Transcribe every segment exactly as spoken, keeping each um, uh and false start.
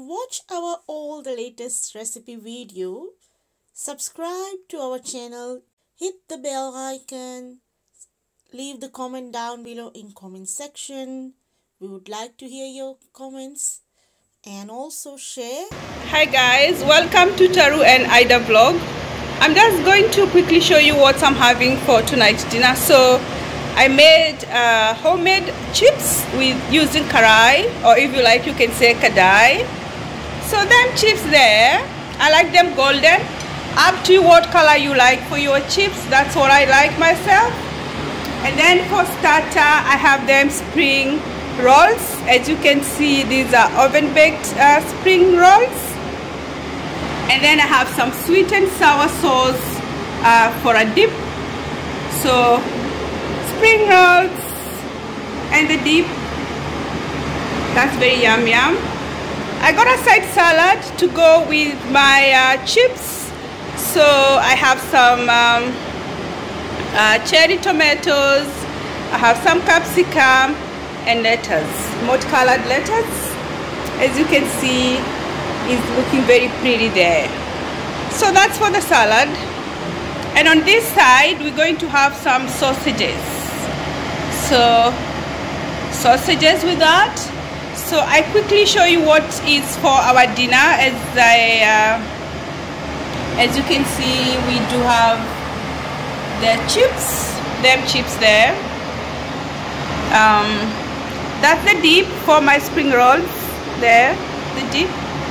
watch our all the latest recipe video, subscribe to our channel, hit the bell icon, leave the comment down below in comment section. We would like to hear your comments and also share. Hi guys, welcome to Taru and Ida vlog. I'm just going to quickly show you what I'm having for tonight's dinner. So I made uh, homemade chips with using karai, or if you like you can say kadai. So them chips there, I like them golden. Up to you what color you like for your chips. That's what I like myself. And then for starter I have them spring rolls. As you can see, these are oven baked uh, spring rolls. And then I have some sweet and sour sauce uh, for a dip. So spring rolls and the dip, that's very yum yum. I got a side salad to go with my uh, chips. So I have some um, uh, cherry tomatoes, I have some capsicum and lettuce, multicolored lettuce. As you can see, it's looking very pretty there. So that's for the salad. And on this side we're going to have some sausages. So sausages with that. So I quickly show you what is for our dinner. As I uh, as you can see, we do have the chips, them chips there. Um, that's the dip for my spring rolls there, the dip.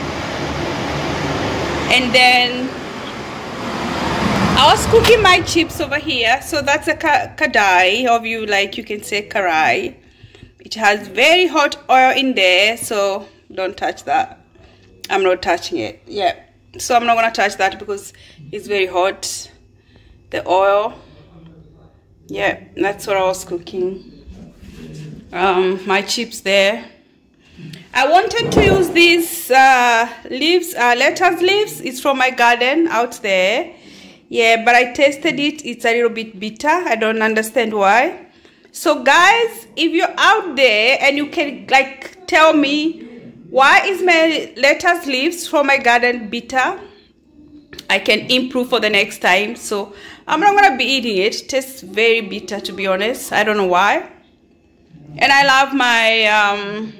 And then I was cooking my chips over here. So that's a kadai, or you like you can say karai. It has very hot oil in there, so don't touch that. I'm not touching it. Yeah, so I'm not gonna touch that because it's very hot, the oil. Yeah, that's what I was cooking. Um, my chips there. I wanted to use these uh, leaves, uh, lettuce leaves. It's from my garden out there. Yeah, but I tasted it. It's a little bit bitter. I don't understand why. So guys, if you're out there and you can like tell me why is my lettuce leaves from my garden bitter, I can improve for the next time. So I'm not gonna be eating it. It tastes very bitter, to be honest. I don't know why. And I love my um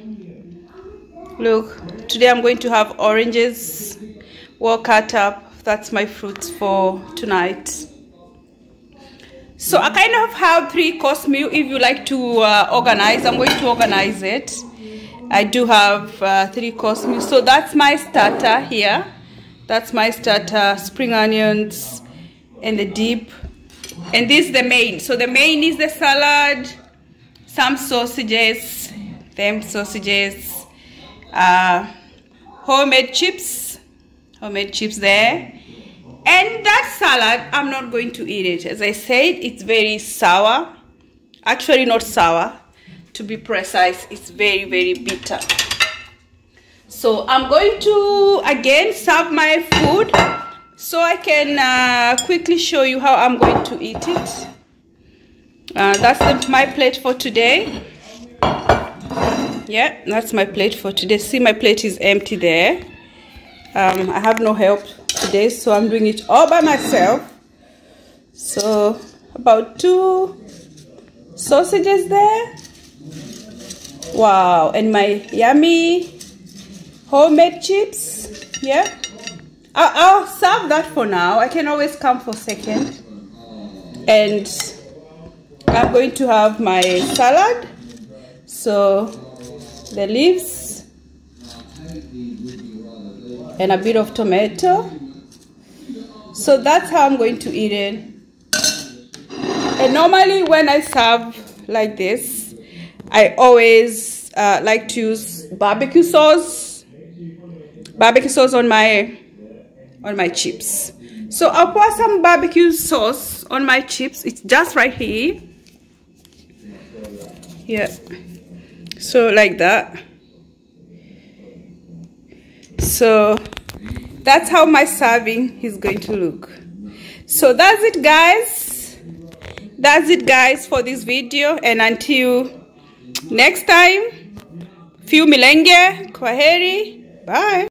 look, today I'm going to have oranges well cut up. That's my fruits for tonight. So I kind of have three course meal. If you like to uh, organize, I'm going to organize it. I do have uh, three course meal. So that's my starter here. That's my starter, spring onions and the dip. And this is the main. So the main is the salad, some sausages, them sausages, uh, homemade chips, homemade chips there. And that salad, I'm not going to eat it. As I said, it's very sour. Actually not sour, to be precise. It's very, very bitter. So I'm going to again serve my food so I can uh, quickly show you how I'm going to eat it. Uh, that's the, my plate for today. Yeah, that's my plate for today. See, my plate is empty there. Um, I have no help today, so I'm doing it all by myself. So about two sausages there. Wow, and my yummy homemade chips. Yeah, I'll, I'll serve that for now. I can always come for second. And I'm going to have my salad. So the leaves and a bit of tomato. So that's how I'm going to eat it. And normally when I serve like this, I always uh, like to use barbecue sauce, barbecue sauce on my on my chips. So I'll pour some barbecue sauce on my chips. It's just right here. Yeah. So like that. So that's how my serving is going to look. So that's it guys. That's it guys for this video, and until next time, fiu milenge, kwaheri, bye.